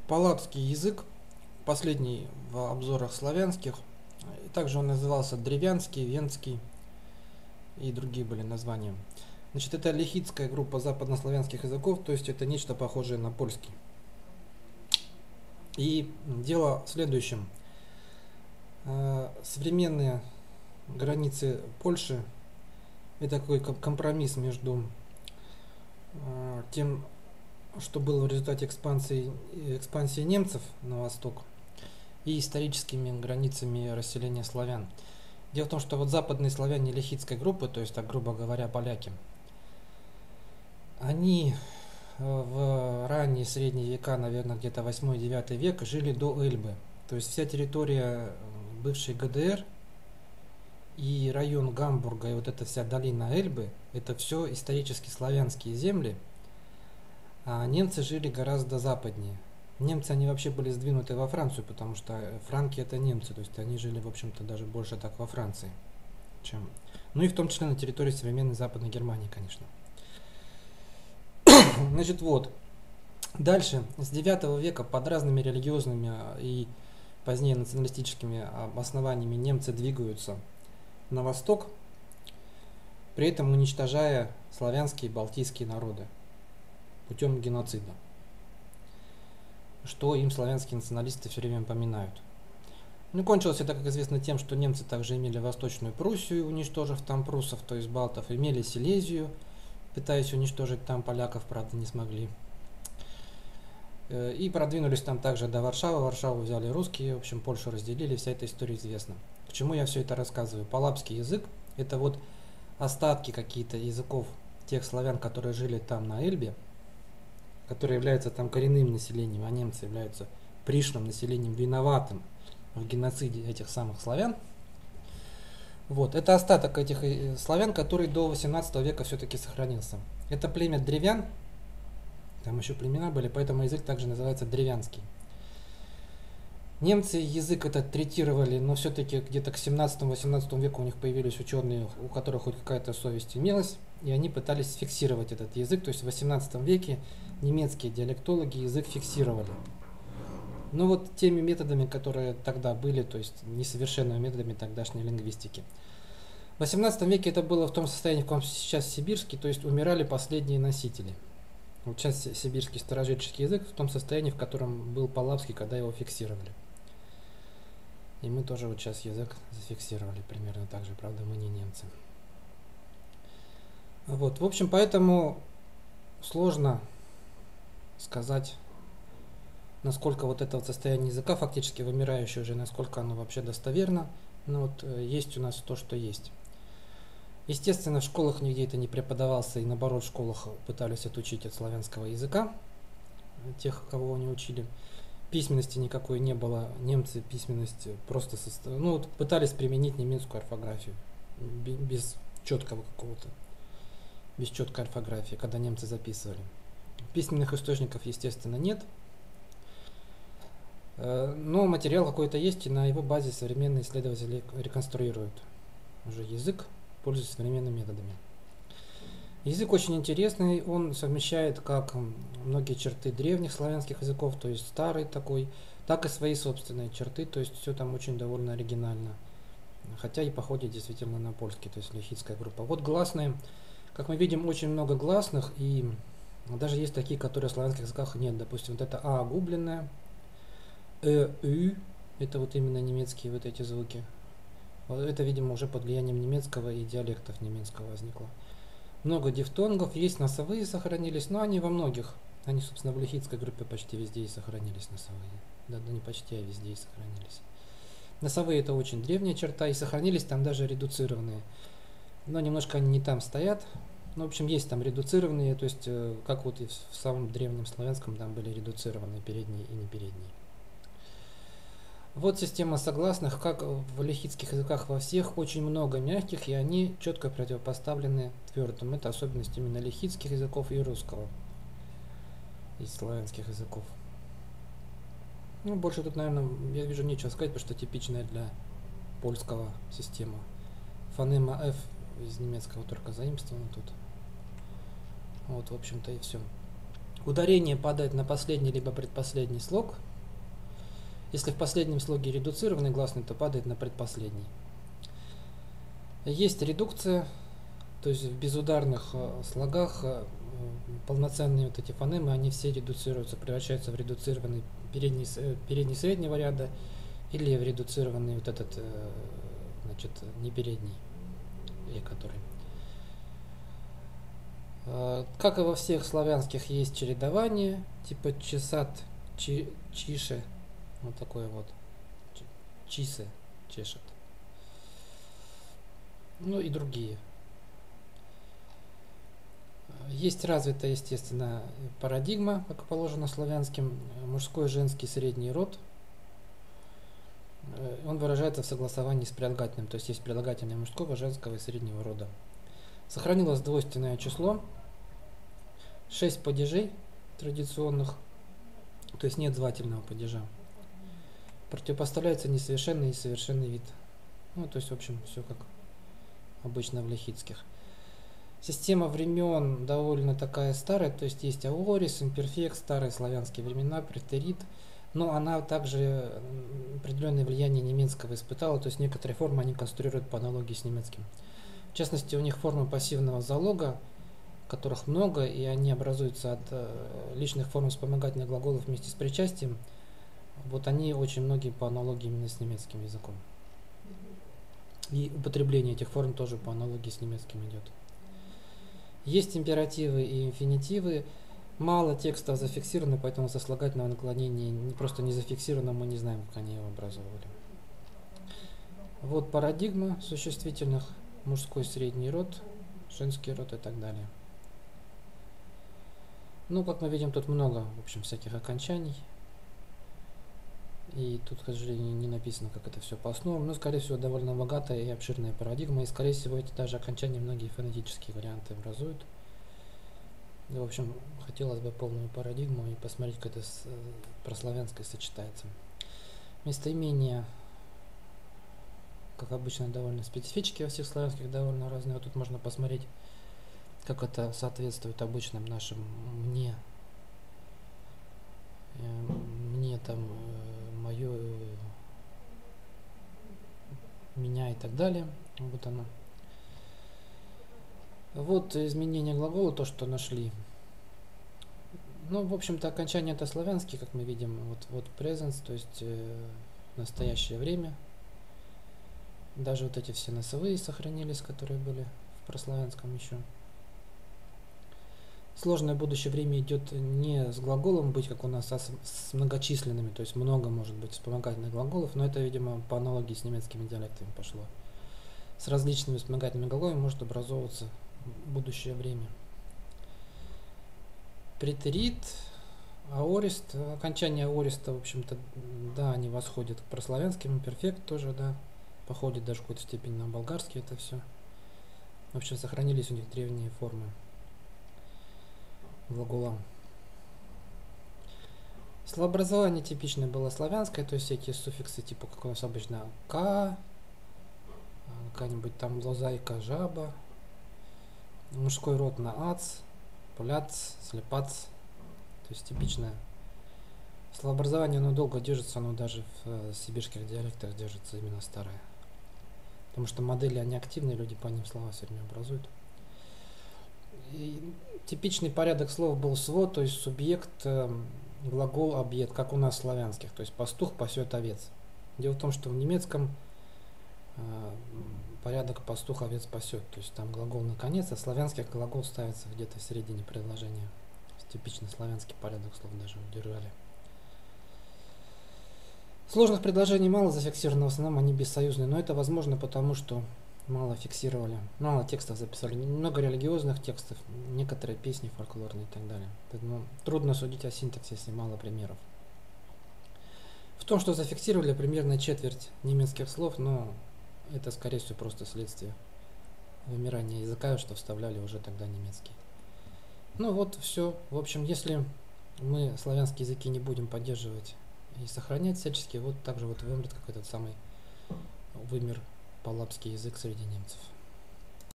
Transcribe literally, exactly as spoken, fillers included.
Палапский язык, последний в обзорах славянских. Также он назывался древянский, венский и другие были названия. Значит, это лихитская группа западнославянских языков, то есть это нечто похожее на польский. И дело в следующем. Современные границы Польши – это такой компромисс между тем, что было в результате экспансии, экспансии немцев на восток, и историческими границами расселения славян. Дело в том, что вот западные славяне лихитской группы, то есть, так грубо говоря, поляки, они в ранние средние века, наверное, где-то восьмой-девятый век, жили до Эльбы. То есть вся территория бывшей ГДР и район Гамбурга, и вот эта вся долина Эльбы, это все исторически славянские земли, а немцы жили гораздо западнее. Немцы, они вообще были сдвинуты во Францию, потому что франки это немцы, то есть они жили, в общем-то, даже больше так во Франции, чем... Ну и в том числе на территории современной Западной Германии, конечно. Значит, вот. Дальше, с девятого века под разными религиозными и позднее националистическими основаниями немцы двигаются на восток, при этом уничтожая славянские и балтийские народы путем геноцида, что им славянские националисты все время поминают. Ну, кончилось это, как известно, тем, что немцы также имели Восточную Пруссию, уничтожив там пруссов, то есть балтов, имели Силезию, пытаясь уничтожить там поляков, правда, не смогли. И продвинулись там также до Варшавы. Варшаву взяли русские, в общем, Польшу разделили, вся эта история известна. К чему я все это рассказываю? Палапский язык – это вот остатки какие-то языков тех славян, которые жили там на Эльбе, которые являются там коренным населением, а немцы являются пришлым населением, виноватым в геноциде этих самых славян. Вот, это остаток этих славян, который до восемнадцатого века все-таки сохранился. Это племя древян, там еще племена были, поэтому язык также называется древянский. Немцы язык этот третировали, но все-таки где-то к семнадцатому-восемнадцатому веку у них появились ученые, у которых хоть какая-то совесть имелась, и они пытались фиксировать этот язык. То есть в восемнадцатом веке немецкие диалектологи язык фиксировали. Но вот теми методами, которые тогда были, то есть несовершенными методами тогдашней лингвистики. В восемнадцатом веке это было в том состоянии, в каком сейчас сибирский, то есть умирали последние носители. Вот сейчас сибирский старожитческий язык в том состоянии, в котором был Палапский, когда его фиксировали. И мы тоже вот сейчас язык зафиксировали примерно так же, правда, мы не немцы. Вот, в общем, поэтому сложно сказать, насколько вот это вот состояние языка, фактически вымирающее уже, насколько оно вообще достоверно. Но вот есть у нас то, что есть. Естественно, в школах нигде это не преподавался, и наоборот, в школах пытались отучить от славянского языка тех, кого они учили. Письменности никакой не было, немцы письменность просто состав... ну, вот пытались применить немецкую орфографию без четкого какого-то, без четкой орфографии, когда немцы записывали. Письменных источников, естественно, нет, но материал какой-то есть, и на его базе современные исследователи реконструируют уже язык, пользуясь современными методами. Язык очень интересный, он совмещает как многие черты древних славянских языков, то есть старый такой, так и свои собственные черты, то есть все там очень довольно оригинально. Хотя и походит действительно на польский, то есть лихитская группа. Вот гласные, как мы видим, очень много гласных, и даже есть такие, которые в славянских языках нет. Допустим, вот это А губленное, Э, Ü, это вот именно немецкие вот эти звуки. Это, видимо, уже под влиянием немецкого и диалектов немецкого возникло. Много дифтонгов, есть носовые сохранились, но они во многих, они, собственно, в лихитской группе почти везде и сохранились носовые. Да, да не почти, а везде и сохранились. Носовые это очень древняя черта, и сохранились там даже редуцированные. Но немножко они не там стоят. Ну, в общем, есть там редуцированные, то есть, как вот и в самом древнем славянском, там были редуцированные передние и непередние. Вот система согласных, как в лихитских языках во всех, очень много мягких, и они четко противопоставлены твердым. Это особенность именно лихитских языков и русского, из славянских языков. Ну, больше тут, наверное, я вижу нечего сказать, потому что типичная для польского система. Фонема F из немецкого только заимствована тут. Вот, в общем-то, и все. Ударение падает на последний либо предпоследний слог. Если в последнем слоге редуцированный гласный, то падает на предпоследний. Есть редукция, то есть в безударных э, слогах э, полноценные вот эти фонемы, они все редуцируются, превращаются в редуцированный передний, э, передний среднего ряда или в редуцированный вот этот, э, значит, не передний, и который. Э, как и во всех славянских есть чередование, типа чесат, чи, чише, вот такое вот, чисы, чешет. Ну и другие. Есть развитая, естественно, парадигма, как положено славянским, мужской, женский, средний род. Он выражается в согласовании с прилагательным, то есть есть прилагательное мужского, женского и среднего рода. Сохранилось двойственное число, шесть падежей традиционных, то есть нет звательного падежа. Противопоставляется несовершенный и совершенный вид. Ну, то есть, в общем, все как обычно в лихитских. Система времен довольно такая старая, то есть есть аорис, имперфект, старые славянские времена, претерит, но она также определенное влияние немецкого испытала, то есть некоторые формы они конструируют по аналогии с немецким. В частности, у них формы пассивного залога, которых много, и они образуются от личных форм вспомогательных глаголов вместе с причастием. Вот они очень многие по аналогии именно с немецким языком. И употребление этих форм тоже по аналогии с немецким идет. Есть императивы и инфинитивы. Мало текста зафиксировано, поэтому сослагательного наклонения просто не зафиксировано, мы не знаем, как они его образовывали. Вот парадигма существительных: мужской средний род, женский род и так далее. Ну, как мы видим, тут много, в общем, всяких окончаний. И тут, к сожалению, не написано, как это все по основам, но, скорее всего, довольно богатая и обширная парадигма, и, скорее всего, эти даже окончания многие фонетические варианты образуют. И, в общем, хотелось бы полную парадигму и посмотреть, как это с прославянской сочетается. Местоимения, как обычно, довольно специфические, во всех славянских довольно разные. Вот тут можно посмотреть, как это соответствует обычным нашим «мне», «мне» там, «моё», «меня» и так далее. Вот оно. Вот изменение глагола, то, что нашли. Ну, в общем-то, окончание это славянские, как мы видим. Вот, вот presence, то есть э, настоящее время. Даже вот эти все носовые сохранились, которые были в прославянском еще. Сложное будущее время идет не с глаголом быть, как у нас, а с, с многочисленными, то есть много может быть вспомогательных глаголов, но это, видимо, по аналогии с немецкими диалектами пошло. С различными вспомогательными глаголами может образовываться будущее время. Претерит, аорист, окончание аориста, в общем-то, да, они восходят к прославянским, имперфект тоже, да, походит даже в какой-то степени на болгарский это все. В общем, сохранились у них древние формы глаголам. Словообразование типичное было славянское, то есть всякие суффиксы, типа как у нас обычно «к», какая-нибудь там лозайка, жаба, мужской род на «ац», «пуляц», «слепац», то есть типичное. Словообразование, оно долго держится, оно даже в сибирских диалектах держится именно старое. Потому что модели, они активные, люди по ним слова все время образуют. И типичный порядок слов был свод, то есть субъект, э, глагол, объект, как у нас славянских, то есть пастух пасет овец. Дело в том, что в немецком э, порядок пастух овец пасет, то есть там глагол наконец, а в славянских глагол ставится где-то в середине предложения. Типичный славянский порядок слов даже удержали. Сложных предложений мало зафиксировано, в основном они бессоюзные, но это возможно потому, что мало фиксировали, мало текстов записали, много религиозных текстов, некоторые песни фольклорные и так далее. Поэтому трудно судить о синтаксисе, если мало примеров. В том, что зафиксировали примерно четверть немецких слов, но это, скорее всего, просто следствие вымирания языка, что вставляли уже тогда немецкий. Ну вот, все. В общем, если мы славянские языки не будем поддерживать и сохранять всячески, вот так же вот вымрет как этот самый вымер палапский язык среди немцев.